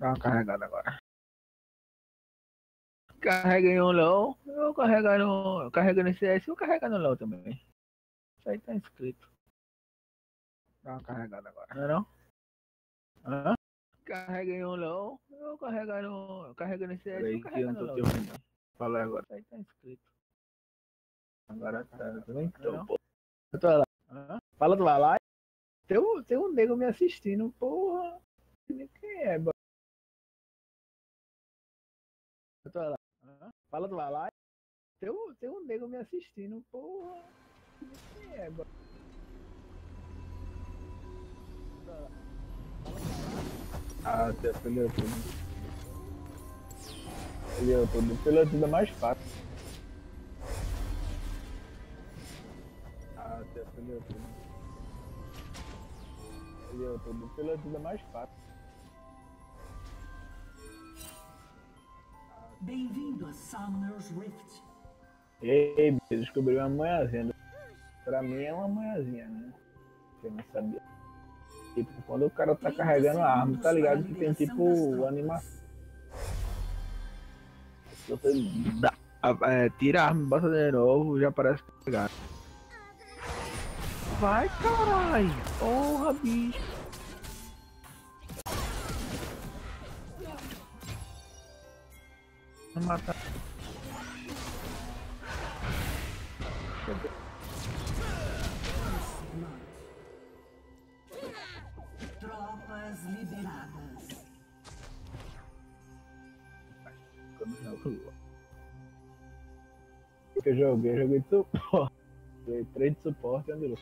Dá uma carregada agora. Carreguei um LOL, eu vou carregar no. Carregando esse CS, eu vou carregar no LOL também. Isso aí tá inscrito. Dá uma carregada agora, não é não? Hã? Carreguei um LOL, eu vou carregar no. Carregando esse CS, eu vou carregar no LOL também. Falei agora. Isso aí tá inscrito. Agora tá. Então, pô. Eu tô lá. Hã? Fala do lá. Tem um nego me assistindo, porra. Quem é, mano? Eu tô lá. Hã? Fala do lá. Tem um nego me assistindo, porra. Quem é, mano? Ah, tem pelo YouTube. Pelo YouTube é mais fácil. Ah, tem pelo YouTube. Pelo YouTube é mais fácil. Bem-vindo a Summoner's Rift. Ei, descobri uma manhãzinha. Pra mim é uma manhãzinha, né? Que eu não sabia. Tipo, quando o cara tá carregando a arma, tá ligado que tem tipo animação. Se você tira a arma e bota de novo, já parece carregado. Vai, caralho! Porra, bicho! Vou matar. Tropas liberadas. Que eu joguei de suporte. Joguei 3 de suporte e andou.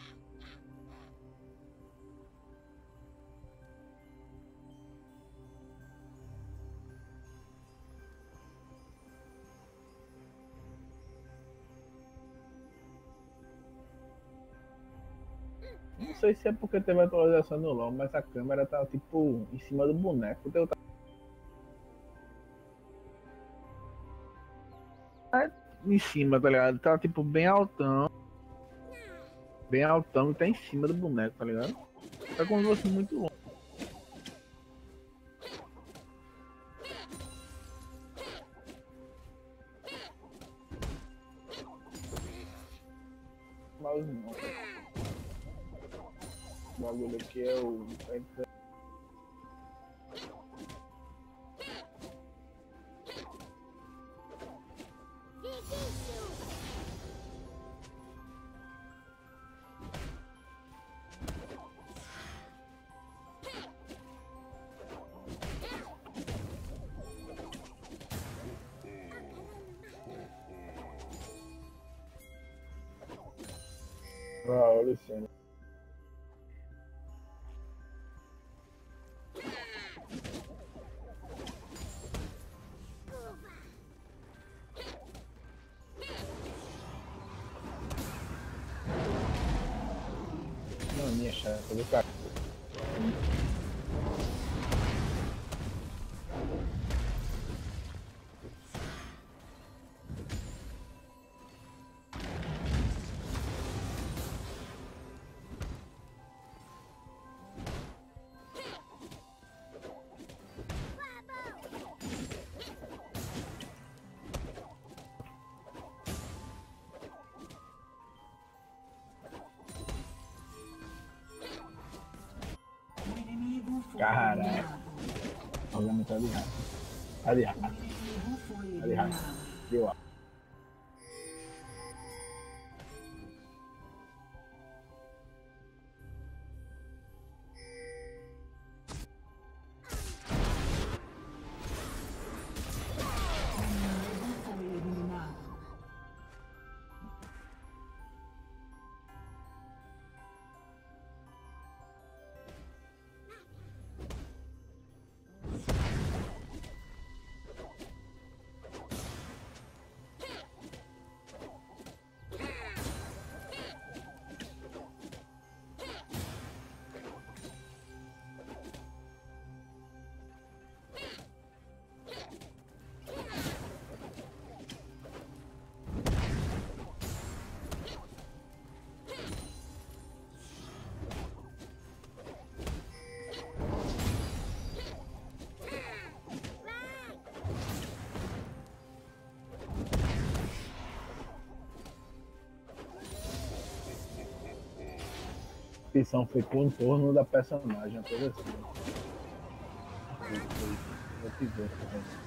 Não sei se é porque teve atualização no LoL, mas a câmera tá tipo em cima do boneco. Tá em cima, tá ligado? Tá tipo bem altão. Bem altão e tá em cima do boneco, tá ligado? Tá como se fosse muito longe. Mouse não. O bagulho aqui é o. Ah, olha assim. Mania chata do cara. O inimigo foi Caralho. eliminado. Olha, tá de rato. Tá de rato. O inimigo foi Tá de rato. eliminado. Deu a. O inimigo foi eliminado. opção foi contorno da personagem, uma coisa assim. Vou te ver, tá vendo?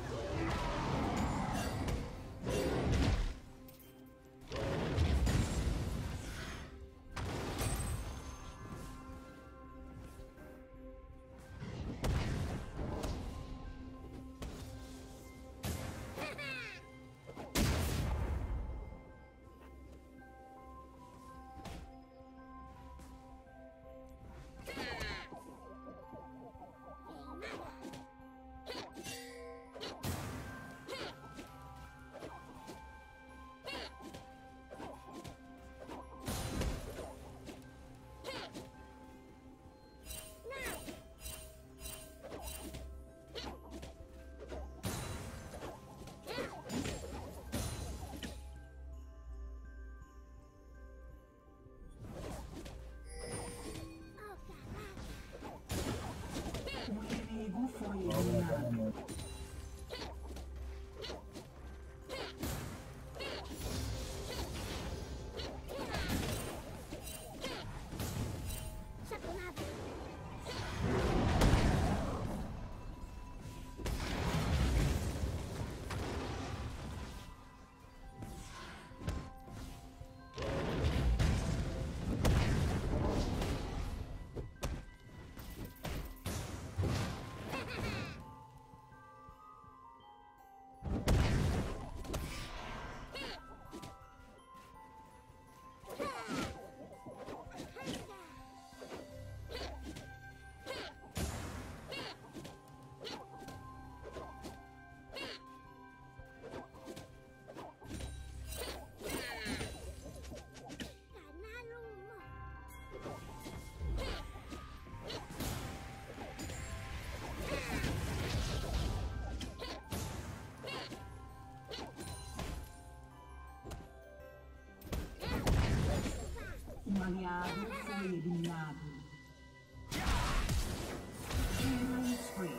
O inimigo foi eliminado. Um aliado foi eliminado. Killing spree.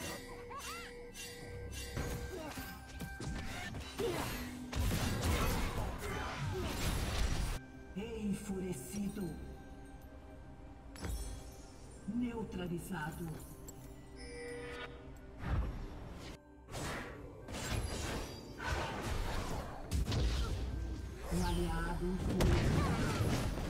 Enfurecido. Neutralizado. Um aliado foi eliminado.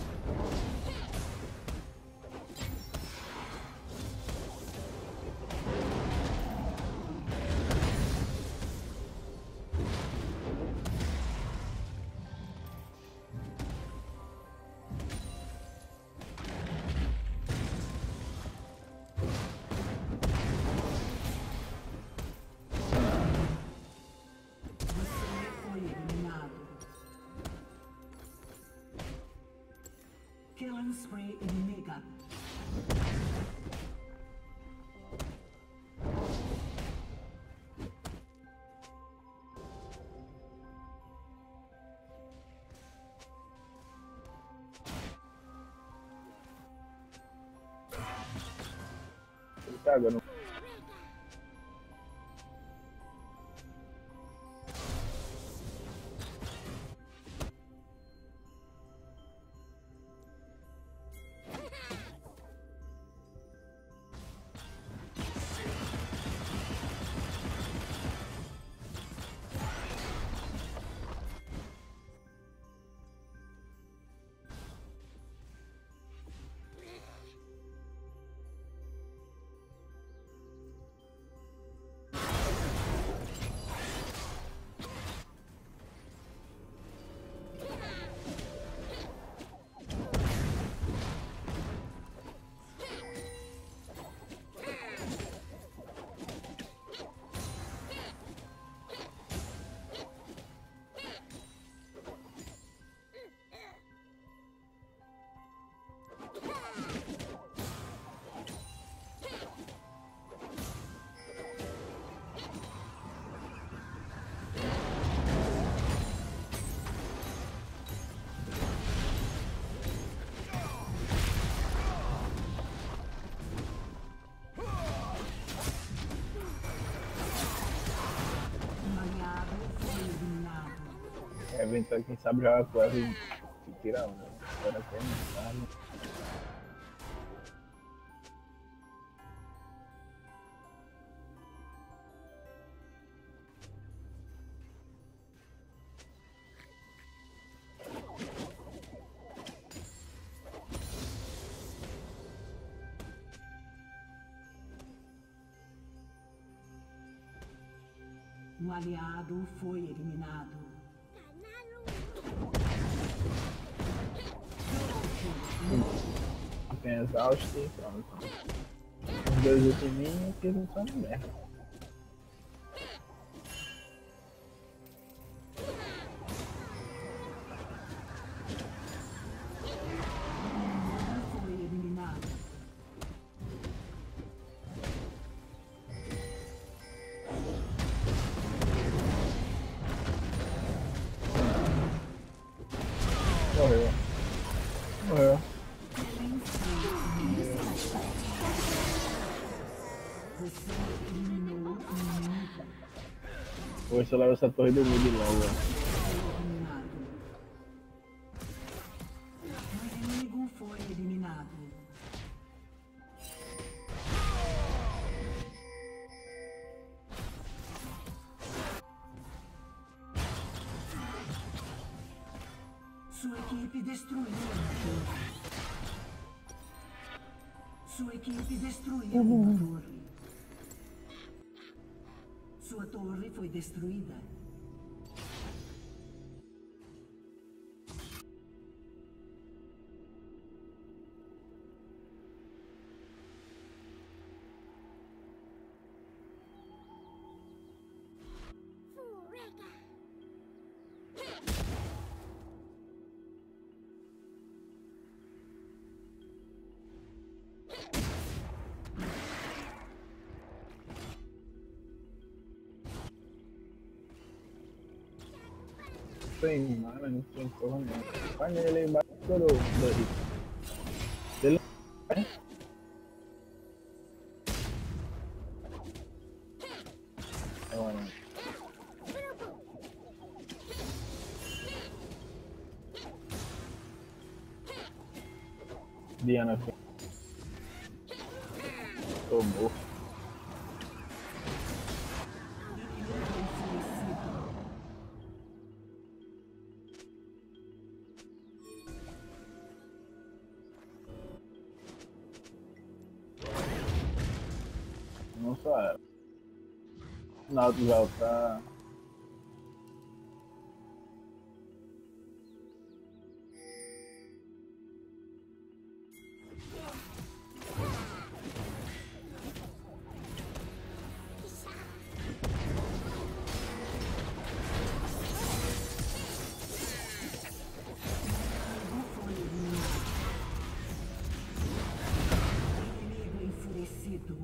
Killing spree inimiga. Ele tá agora. Eventualmente quem sabe jogar com ela e tira onda. Agora tem, sabe? Um aliado foi eliminado. Tem exausto e pronto. Os dois ultiminhos que não são de merda. Foi eliminado. Morreu. Morreu. Você eliminou um inimigo. Hoje eu levo essa torre do mid logo. Eliminado. Um inimigo foi eliminado. Sua equipe destruiu uma torre. Sua equipe destruiu uma torre. Sua torre foi destruída. Tem mana, não tem porra não. Vai nele embaixo do hit. Ele é? Olha. Diana tomou. Não só ela. O Náutico já tá. Inimigo enfurecido.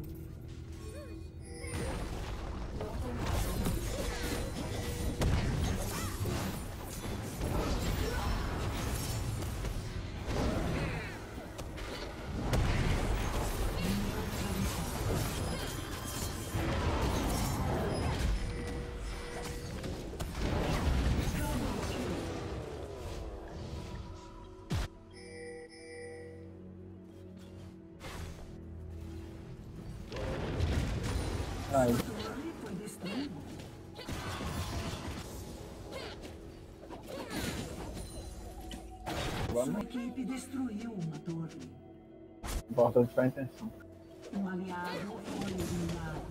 Ai, Sua torre foi destruída. Sua vamos. equipe destruiu uma torre. Importante pra intenção. Um aliado foi eliminado.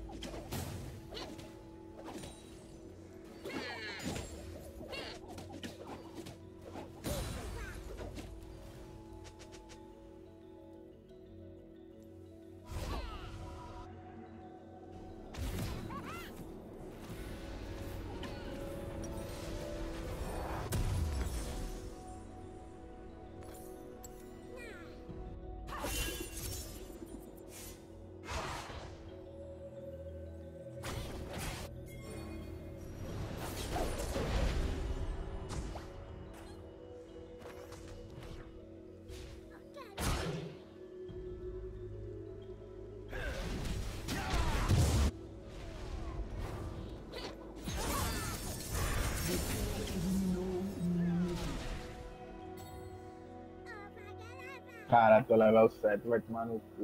Caraca, eu level 7 vai tomar no cu.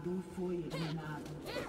aliado foi eliminado.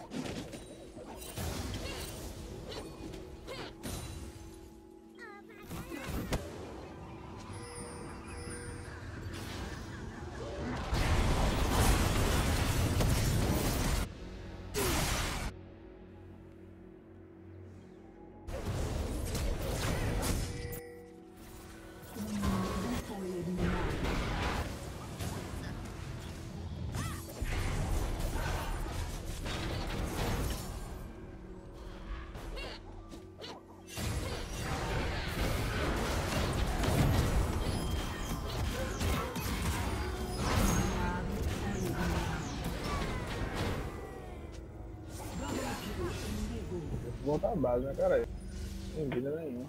Vou voltar à base, né, cara? Sem vida nenhuma.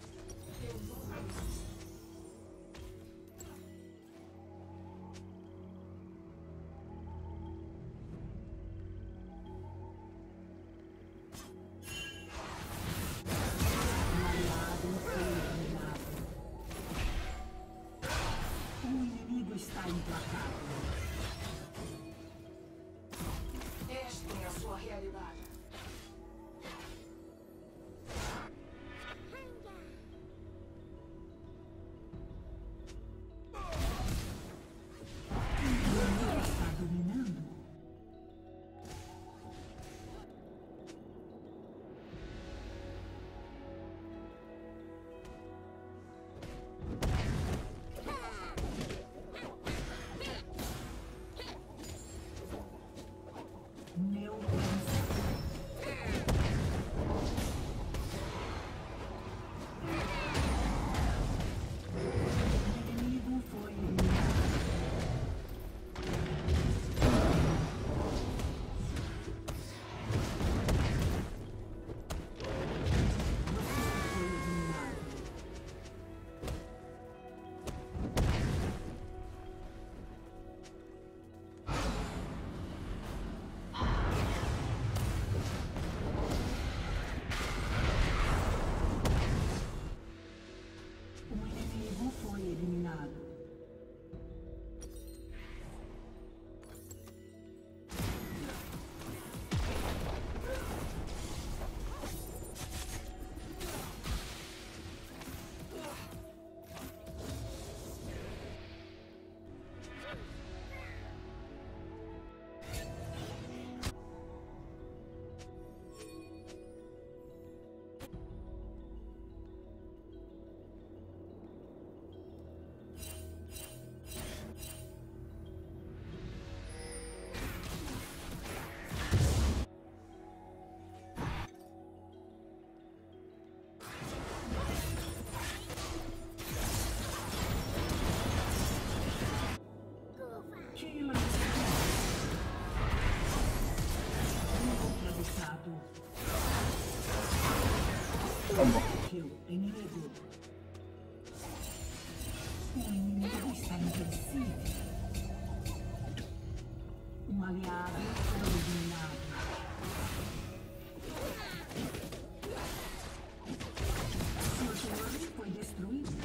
O inimigo está implacável. Esta é a sua realidade. O inimigo está dominando. O inimigo foi eliminado. Foi eliminado. O inimigo foi eliminado. Que lançamento! Atravessado. Tá bom. Kill inimigo. O inimigo está invencível. Um aliado foi eliminado. Sua torre foi destruída.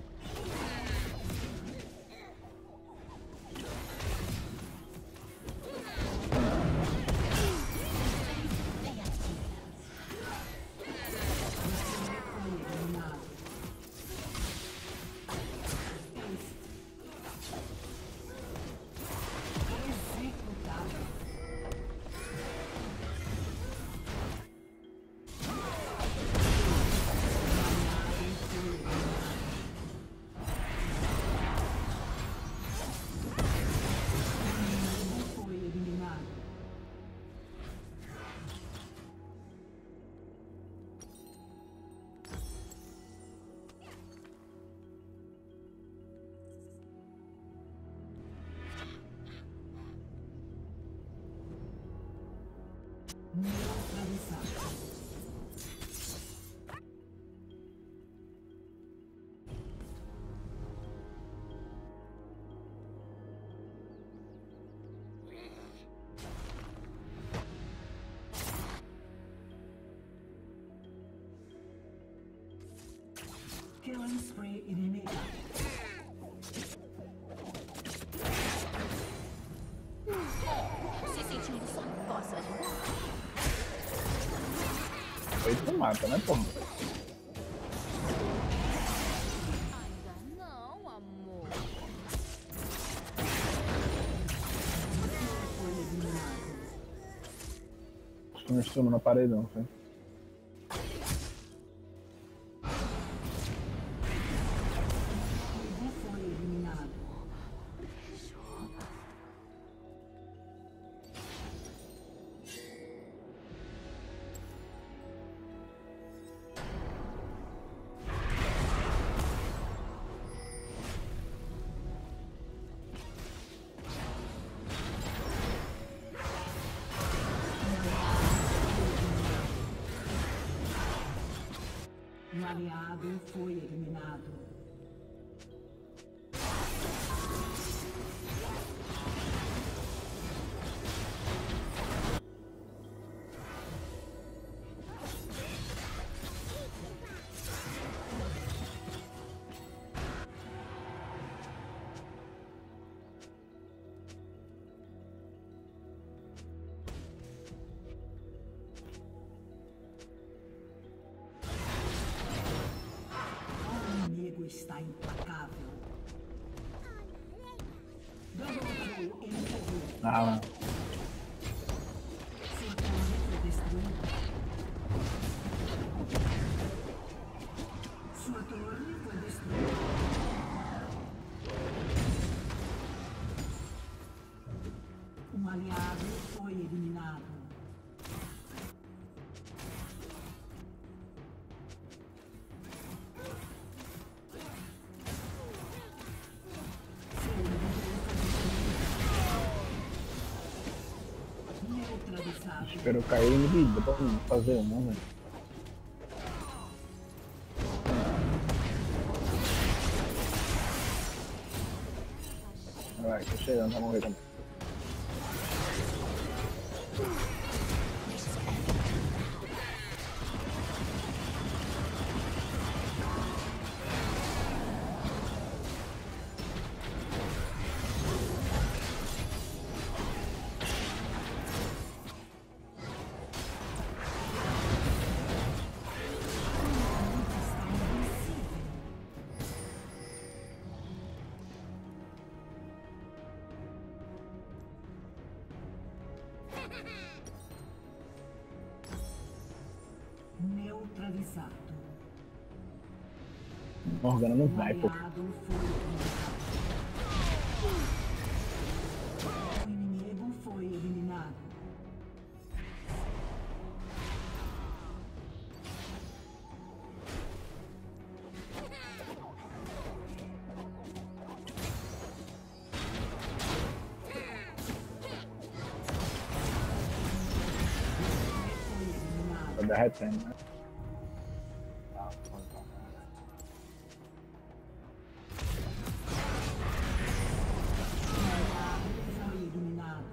Foi eliminado. Executado. Foi eliminado. Neutralizado. Killing spree inimigo. Se sentindo só. Aí tu mata, né, porra? Ainda não, amor. Estou instrumento na parede, não sei. Ele foi eliminado. Um aliado foi eliminado. O inimigo está implacável. Derrotou o inimigo. Ah, mano. Sua torre foi destruída. Sua torre foi destruída. Um aliado foi eliminado. Seu inimigo foi destruído. Neutralizado. Espero eu cair no vídeo pra fazer uma, velho. Vai, tô chegando, vamos ver também. Neutralizado. Morgana não Um vai, pô. aliado foi eliminado. O inimigo foi eliminado. Foi eliminado. Tá derretendo, né? Foi eliminado.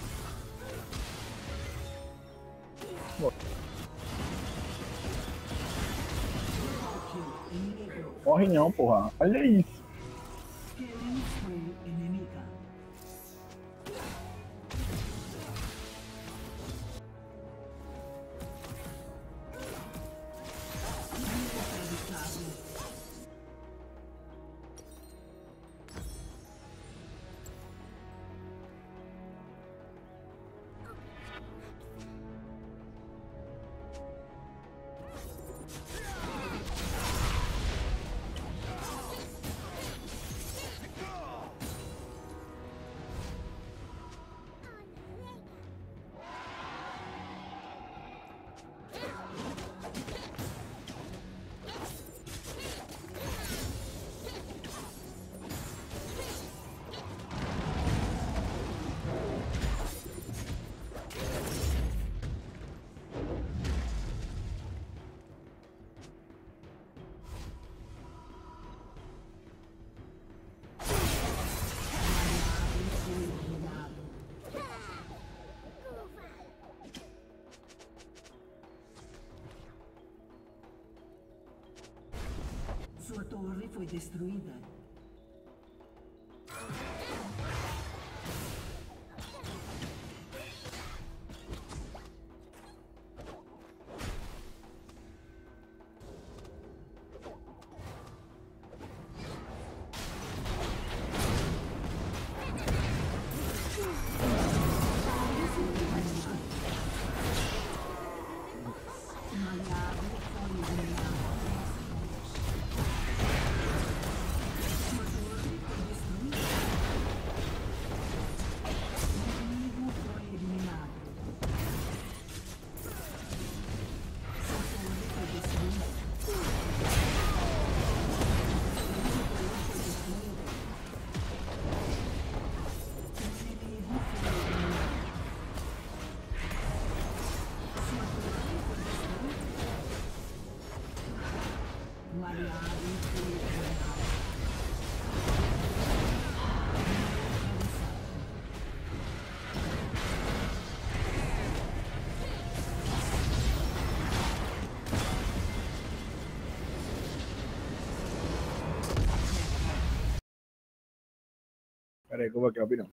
Inimigo. Morre não, porra. Olha isso. Killing spree inimiga. Neutralizado. Foi eliminado. Sua torre foi destruída. Pera aí que eu vou aqui, rapidão.